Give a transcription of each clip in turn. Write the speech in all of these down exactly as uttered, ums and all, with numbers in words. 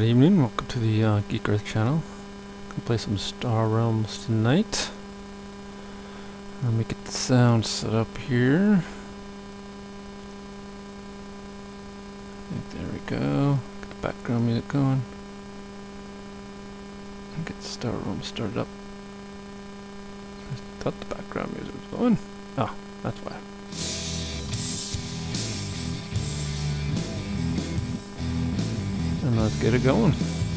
evening, welcome to the uh, Geek Earth channel. Gonna play some Star Realms tonight. Let me get the sound set up here. There we go. Get the background music going. And get the Star Realms started up. I thought the background music was going. Oh, that's why. And let's get it going.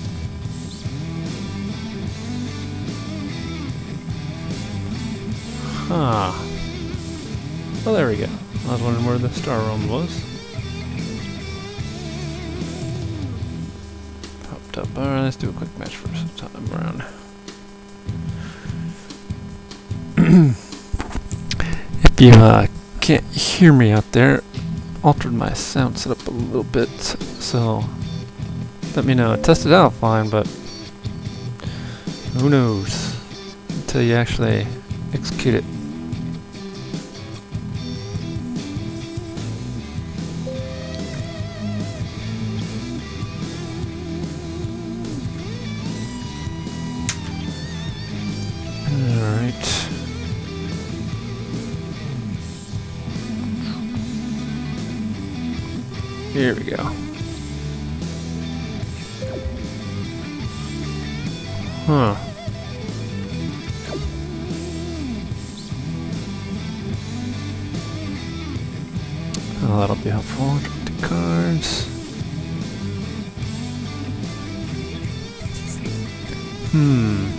Huh. Well, there we go. I was wondering where the Star Realm was. Popped up. Alright, let's do a quick match for some time around. If you uh, can't hear me out there, altered my sound setup a little bit, so let me know. Test it out fine, but who knows until you actually execute it. Alright. Here we go. Huh. Oh, that'll be helpful. The cards. Hmm.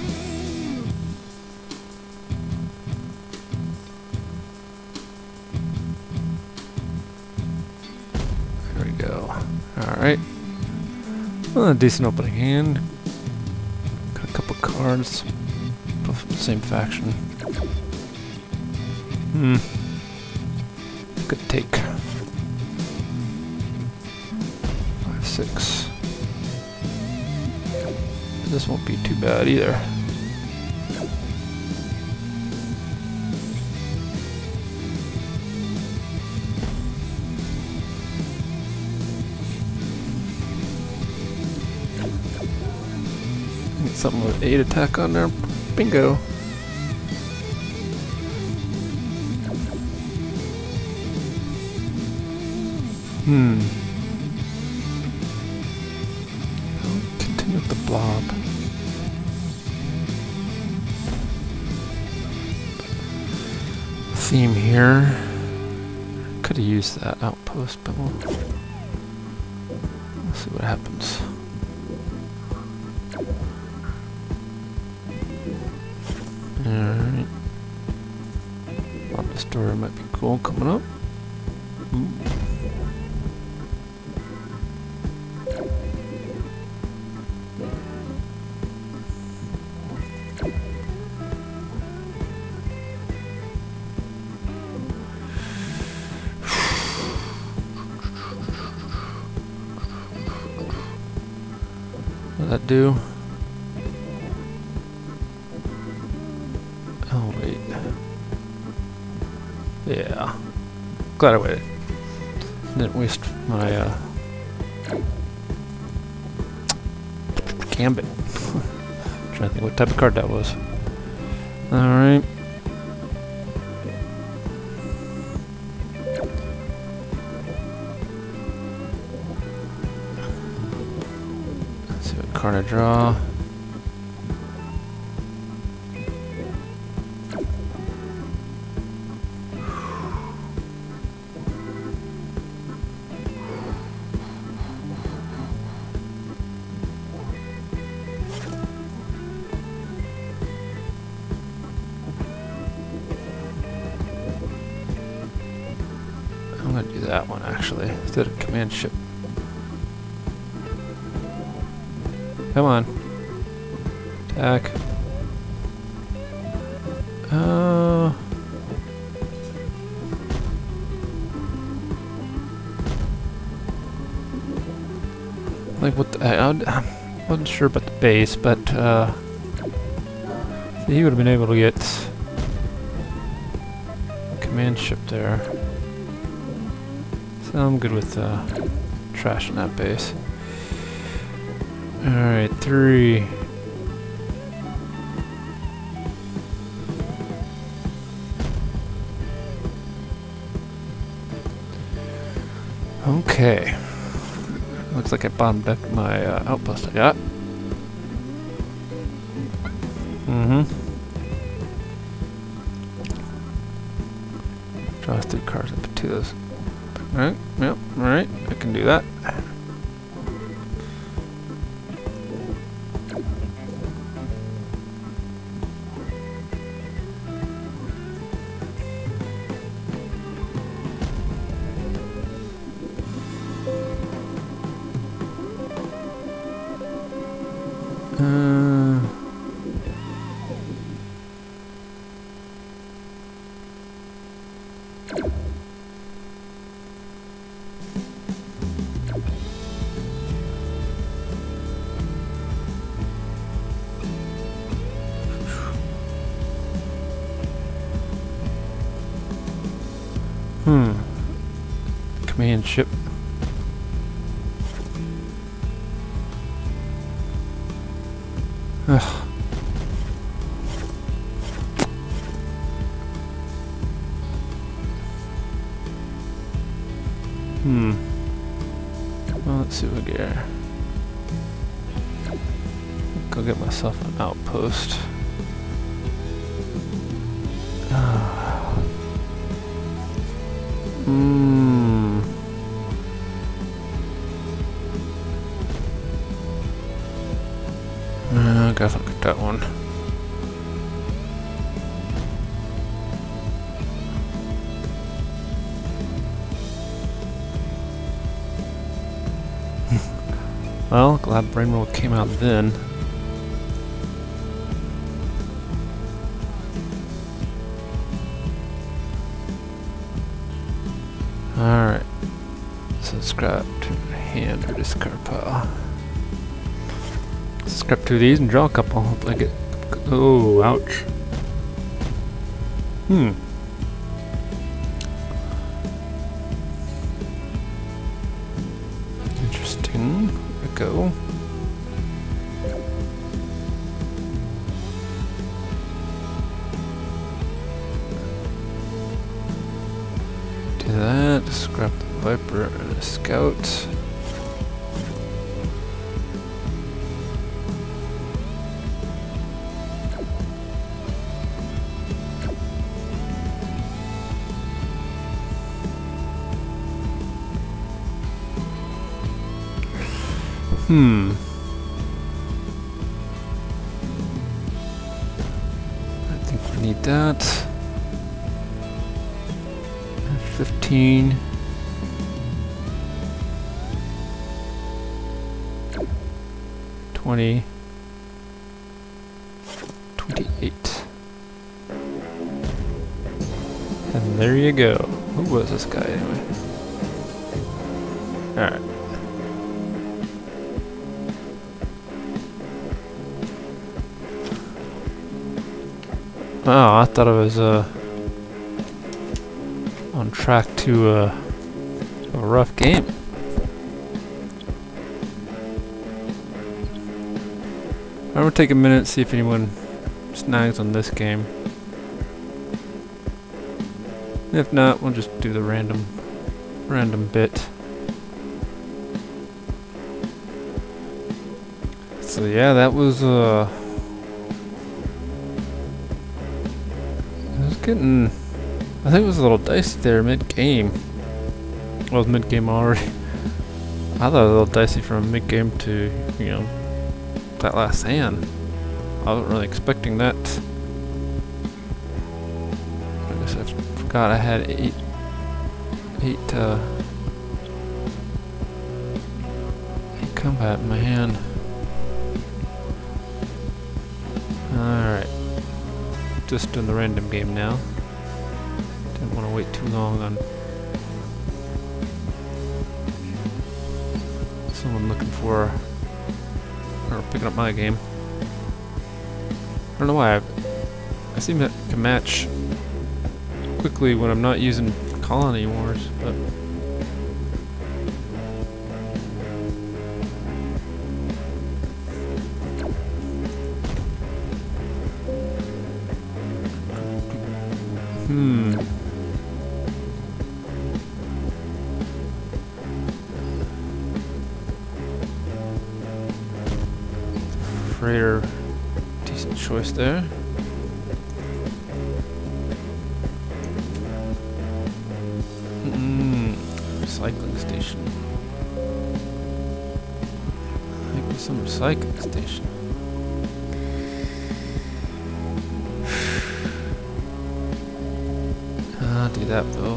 There we go. Alright. Well, a decent opening hand. Cards, both from the same faction. Hmm. Good take. Five, six. This won't be too bad either. Something with eight attack on there. Bingo. Hmm. I'll continue with the blob. Theme here. Could have used that outpost, but we'll, we'll see what happens. Alright. Thought the story might be cool coming up. Ooh. What'd that do? Oh wait. Yeah. Glad I waited. Didn't waste my uh gambit. Trying to think what type of card that was. Alright. Let's see what card I draw. I'm gonna do that one actually, instead of command ship. Come on. Attack. Uh like what the, I, I wasn't sure about the base, but uh he would have been able to get command ship there. So I'm good with uh, trashing that base. Alright, three. Okay. Looks like I bottomed up my uh, outpost I got. Mm-hmm. Draws three cards and put two of those. Alright, yep, alright, I can do that. Uh, hmm. Command ship. Ugh. Hmm. Well, let's see what we get here. Go get myself an outpost. Hmm. Uh, I gotta look at that one. Well, glad Brainroll came out then. Alright. So scrap to hand or discard pile. Scrap two of these and draw a couple. Hopefully I get. Oh, ouch. Hmm. Interesting. There we go. Do that. Scrap the Viper and a Scout. Hmm. I think we need that. fifteen. twenty. twenty-eight. And there you go. Who was this guy anyway? Alright. Oh, I thought I was uh, on track to uh, a rough game. I'm gonna take a minute, see if anyone snags on this game. If not, we'll just do the random, random bit. So yeah, that was uh. Getting, I think it was a little dicey there mid-game. Well, it was mid-game already. I thought it was a little dicey from mid-game to, you know, that last hand. I wasn't really expecting that. I guess I forgot I had eight, eight, uh, eight combat in my hand. Alright. Just doing the random game now. Didn't want to wait too long on someone looking for or picking up my game. I don't know why I, I seem to can match quickly when I'm not using Colony Wars, but Hmm. Freighter, decent choice there. Hmm. Recycling station. Maybe some recycling station. Ah, do that though.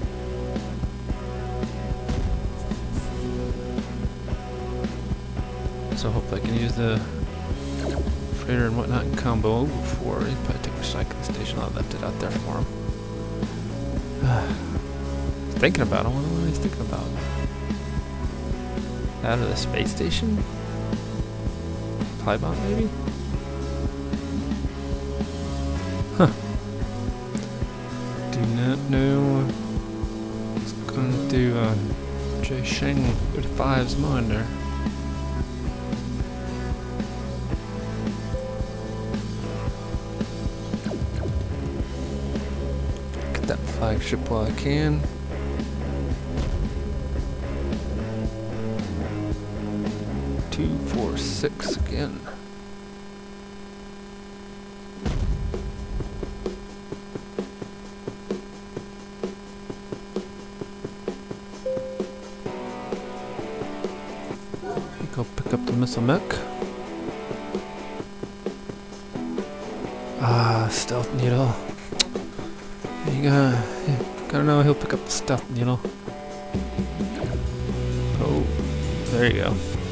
So hopefully I can use the freighter and whatnot in combo before he probably take recycling station. I left it out there for him. He's thinking about it. I wonder what he's thinking about. Out of the space station? Plybot maybe? Huh. Do not know what's going to do uh, Jay Sheng thirty-five's mind there. Get that flagship while I can. Two, four, six again. Go pick up the missile mech. Ah, stealth needle. You gotta, you gotta know he'll pick up the stealth needle. Oh, there you go.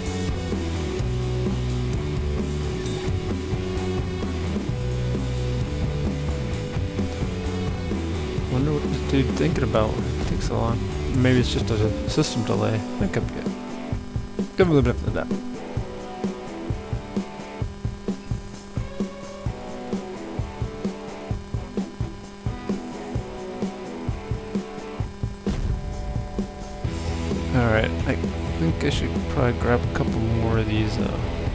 Wonder what this dude's thinking about. It takes so long. Maybe it's just a system delay. I could be good. Give him a little bit of that. Alright, I think I should probably grab a couple more of these uh,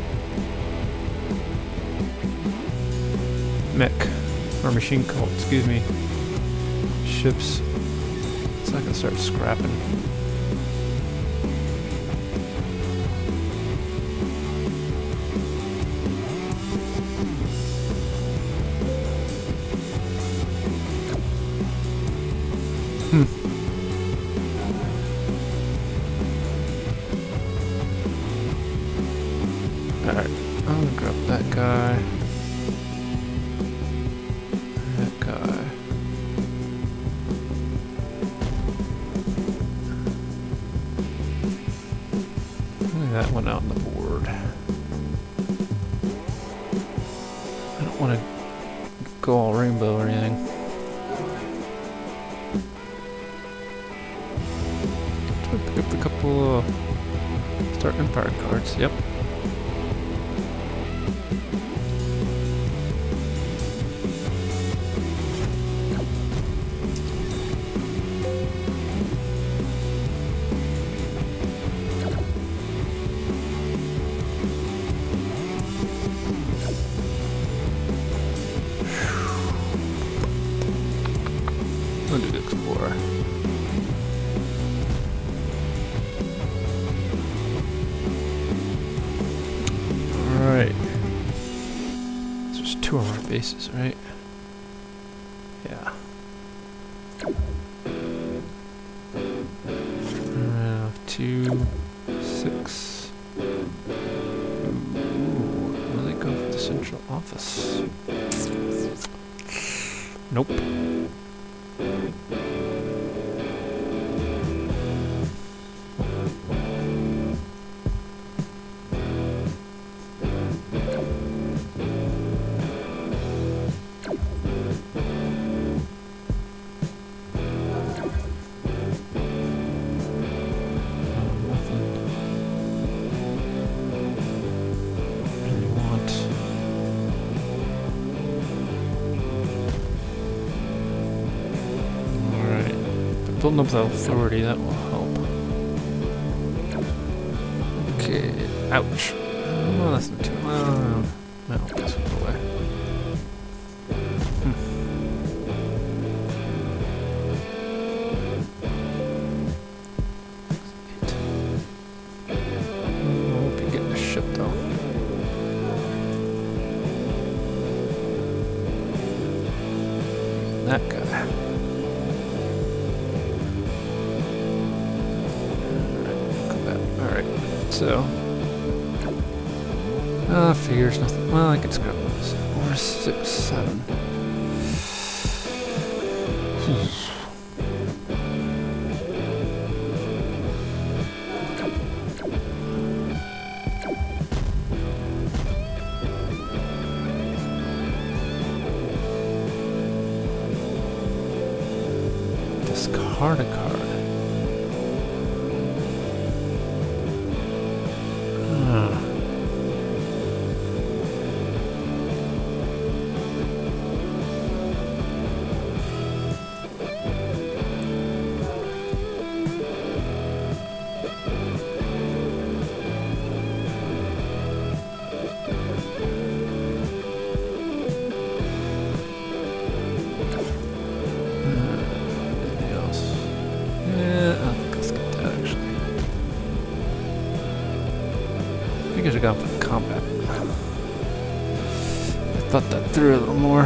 mech, or machine cult, excuse me, ships, so I can start scrapping. Hmm. Alright, I'm gonna grab that guy. That guy. Lay that one out on the board. I don't want to go all rainbow or anything. Pick up a couple of uh, Start Empire cards, yep. I'll do the Explorer. Alright. So there's two of our bases, right? Yeah. Uh, two, six. Ooh, will they go for the central office? Nope. Building up the authority, that will help. Okay, ouch. Oh, that's not too well. No, this one away. Hmm. that guy. Alright, so. Uh, figures nothing. Well, I could scrap those. Four, six, seven. Discard a card. Huh. I should have gone for the combat. I thought that through a little more.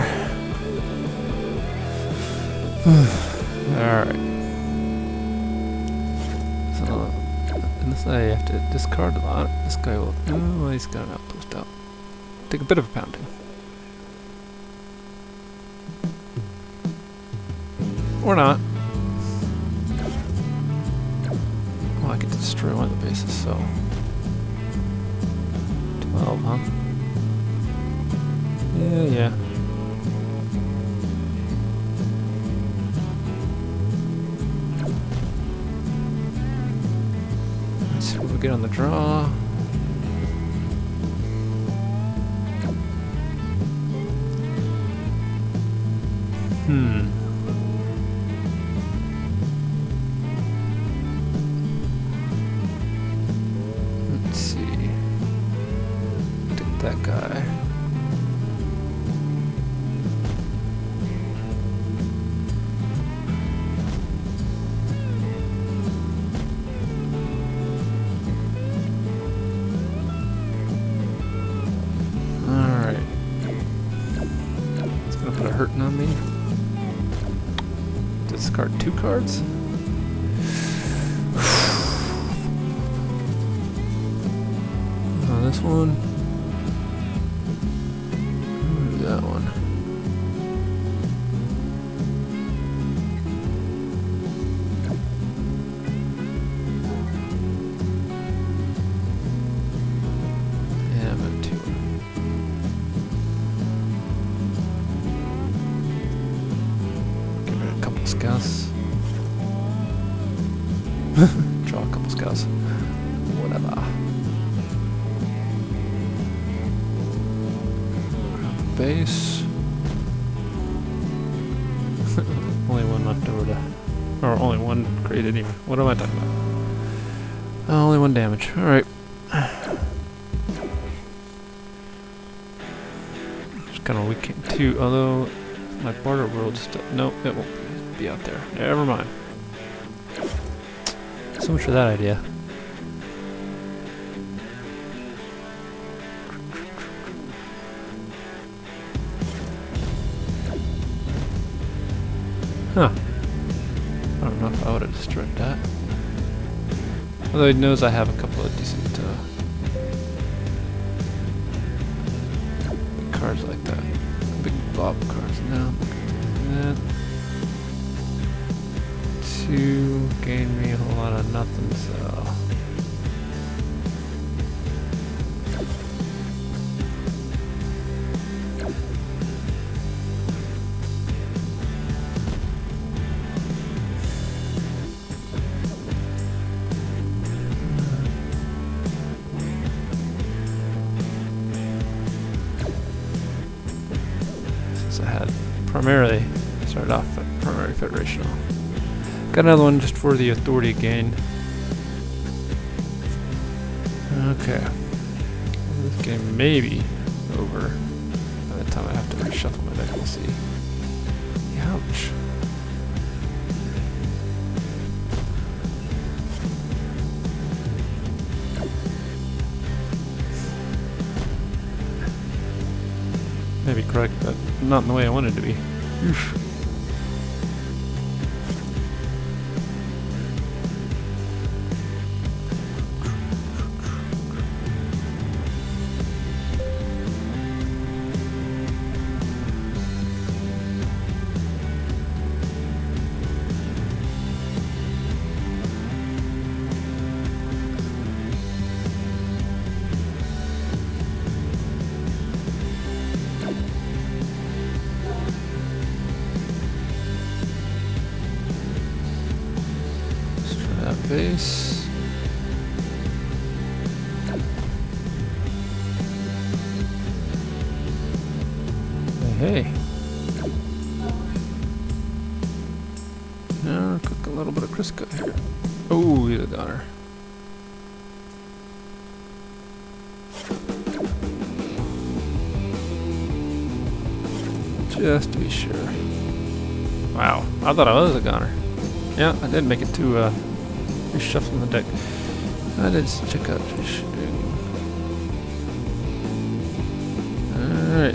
Alright. So, in this way you have to discard a lot. This guy will. Oh, well, he's got an outpost out. Take a bit of a pounding. Or not. Well, I could destroy one of the bases, so. twelve, huh? Yeah, yeah. Let's see what we get on the draw. Hmm. Let's see. Take that guy. Alright. It's gonna put a hurting on me. Discard two cards. On this one. Ooh, that one. Yeah, I'm gonna two. Give it a couple scouts. Draw a couple scouts. Whatever. Base. Only one left over to. Or only one created even. What am I talking about? Uh, only one damage. Alright. Just kind of weakening too, although my border world still. Nope, it won't be out there. Never mind. So much for that idea. Huh. I don't know if I would have destroyed that. Although he knows I have a couple of decent uh, cards like that. Big blob cards. No. That. Two gain me a whole lot of nothing, so. I had primarily started off at primary federational. Got another one just for the authority gain. Okay. This game may be over by the time I have to reshuffle my deck. We'll see. Ouch. Maybe correct, but not in the way I wanted it to be. Oof. base. Hey, hey. Now cook a little bit of Crisco here. Oh, he's a goner. Just to be sure. Wow, I thought I was a goner. Yeah, I did make it to uh, reshuffling the deck. I did check out shooting. Alright.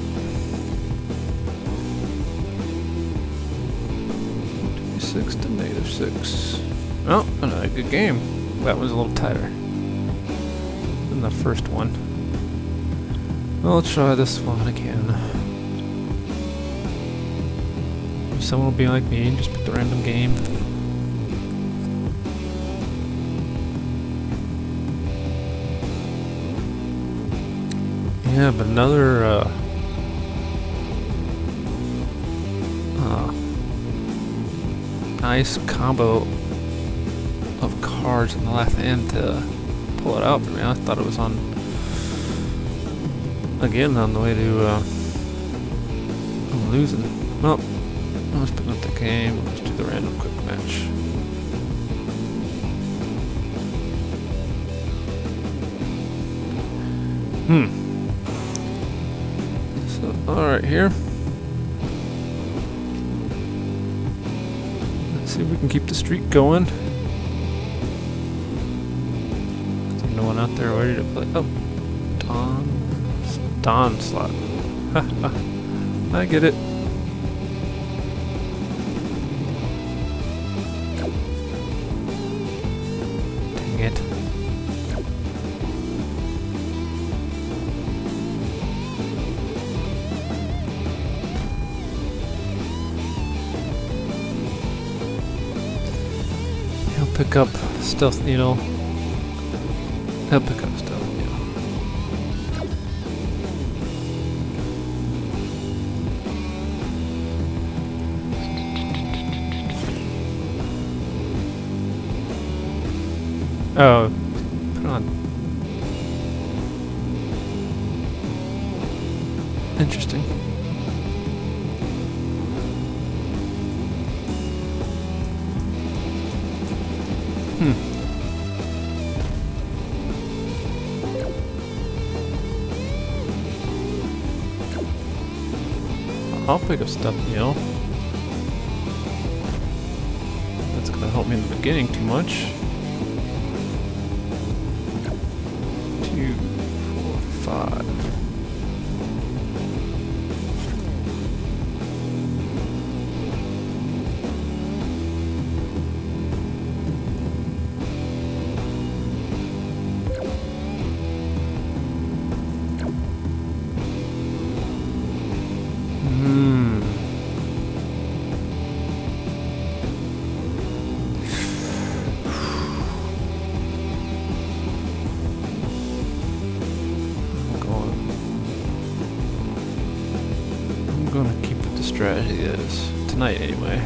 six to negative six. Oh, another good game. That was a little tighter than the first one. I'll try this one again. Someone will be like me and just pick the random game. Yeah, but another uh, uh, nice combo of cards on the left end to pull it out for me. I thought it was on again on the way to uh, I'm losing. Well, let's pick up the game. Let's do the random quick match. Hmm. So, alright, here. Let's see if we can keep the streak going. There's no one out there ready to play. Oh, Don. Don slot. I get it. It. He'll pick up stealth needle. He'll pick up stealth needle. Oh, put on. Interesting. Hmm. I'll pick up stuff, you know. That's gonna help me in the beginning too much. Two, four, five. Hmm. I'm gonna keep it the strategy it is tonight anyway.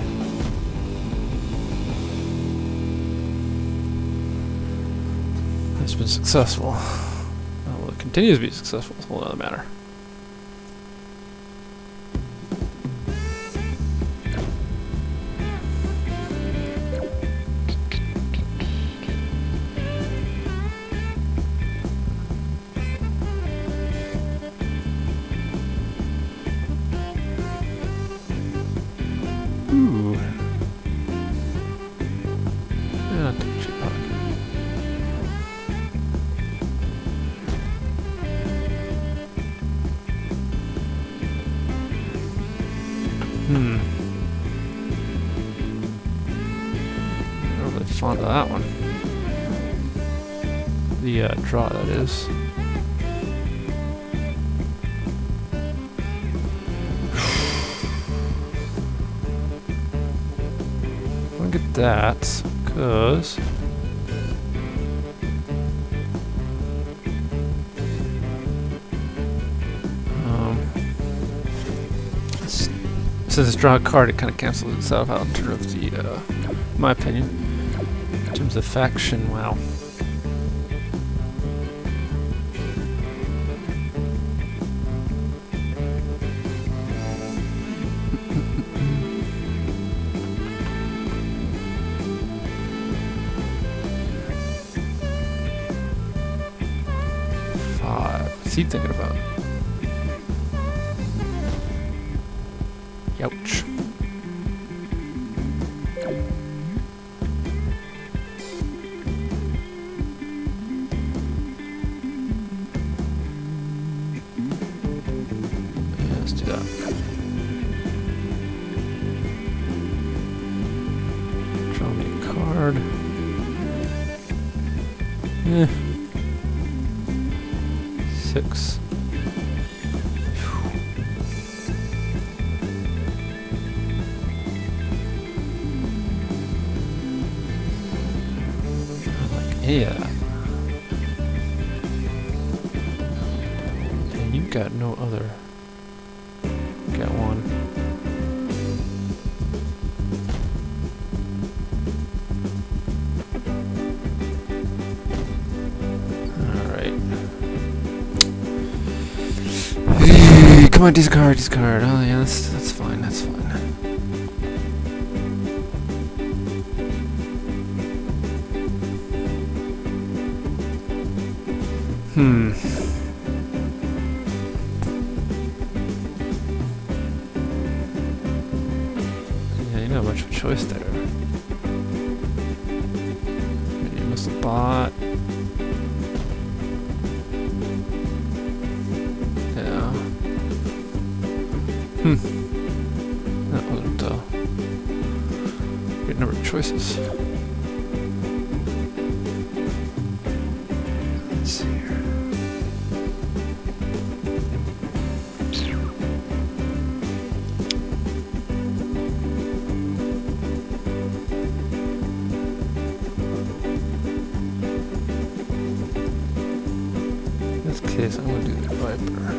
It's been successful. Well, it continues to be successful. It's a whole other matter. Ooh. Yeah, too cheap pocket. Hmm. Not really fond of that one. The uh, draw, that is. Get that, cause um, since it's draw a card, it kind of cancels itself out in terms of the, uh, in my opinion, terms of faction, wow. Five. What's he thinking about? Youch. Eh. Six. Like any of that. And you've got no other. Got one. Come on, discard, discard. Oh yeah, that's that's fine, that's fine. Hmm. Yeah, you don't have much of a choice there. Maybe you miss a bot. Hmm. That wasn't uh, a good number of choices. Let's see here. In this case, I'm going to do the Viper.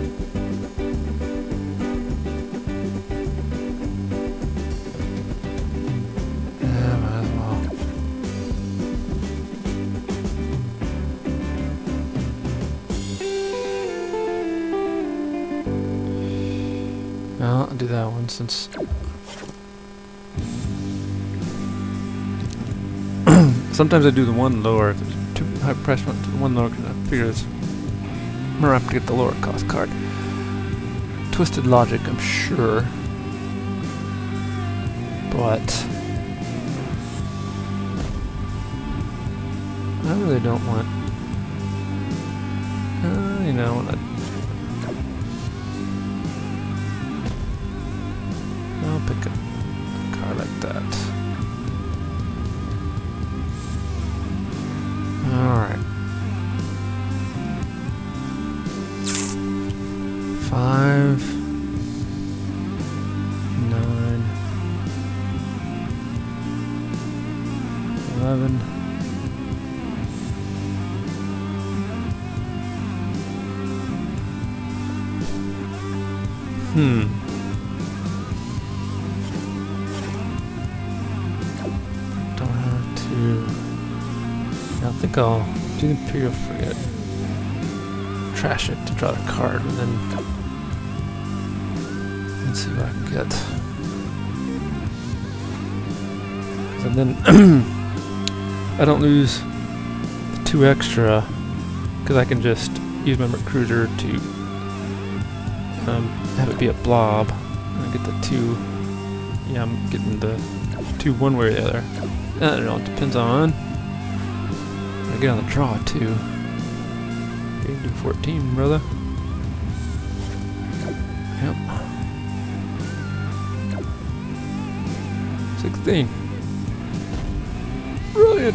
Well, I'll do that one since sometimes I do the one lower, if it's too high price one, do the one lower because I figure it's more apt to get the lower cost card. Twisted logic, I'm sure, but I really don't want. Uh, you know, I, I'll pick a card like that. Alright. Five. Nine. Eleven. Hmm. I think I'll do the Imperial Frigate, trash it to draw the card, and then let's see what I can get. And then I don't lose the two extra because I can just use my Merc Cruiser to um, have it be a blob. And I get the two. Yeah, I'm getting the two one way or the other. I don't know. It depends on. I get on the draw too. You can do fourteen, brother. Yep. sixteen. Brilliant.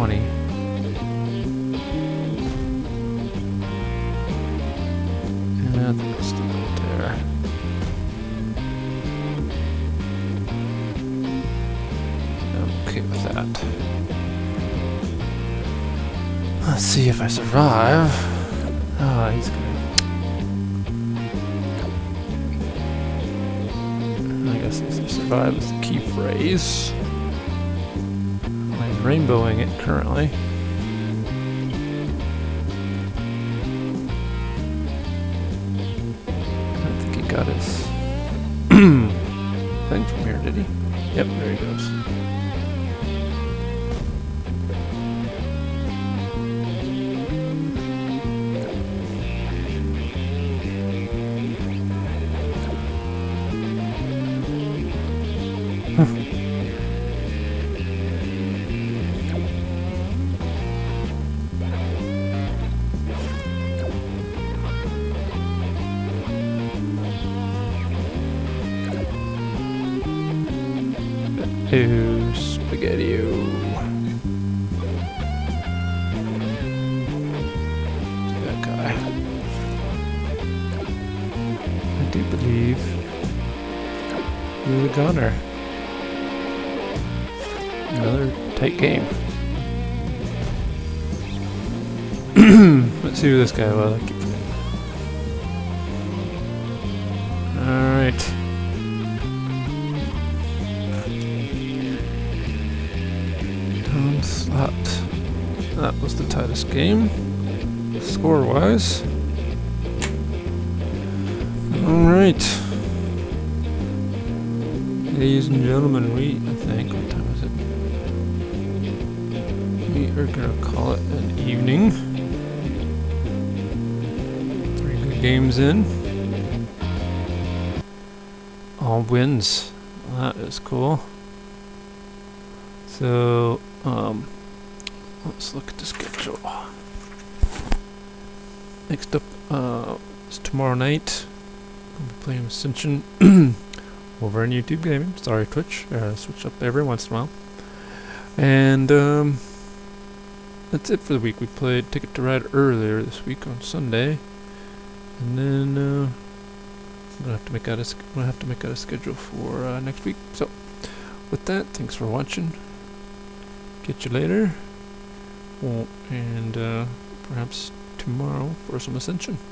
twenty. And the rest of it there. I'm okay with that. Let's see if I survive. Ah, he's gonna. I guess survive is the key phrase. I'm rainbowing it currently. I don't think he got his thing from here, did he? Yep, there he goes. Ew, spaghetti-o. That guy. I do believe you're the gunner. Another tight game. Let's see who this guy was. Alright. Onslaught. That was the tightest game, score-wise. Alright. Ladies and gentlemen, we, I think, what time is it? We are gonna call it an evening. Three good games in. All wins. That is cool. So, um, let's look at the schedule. Next up, uh, is tomorrow night. We'll be playing Ascension over on YouTube Gaming. Sorry, Twitch. Uh, switch up every once in a while. And, um, that's it for the week. We played Ticket to Ride earlier this week on Sunday. And then, uh, I'm gonna have to make out a, I'm gonna have to make out a schedule for, uh, next week. So, with that, thanks for watching. Catch you later, well, and uh, perhaps tomorrow for some Ascension.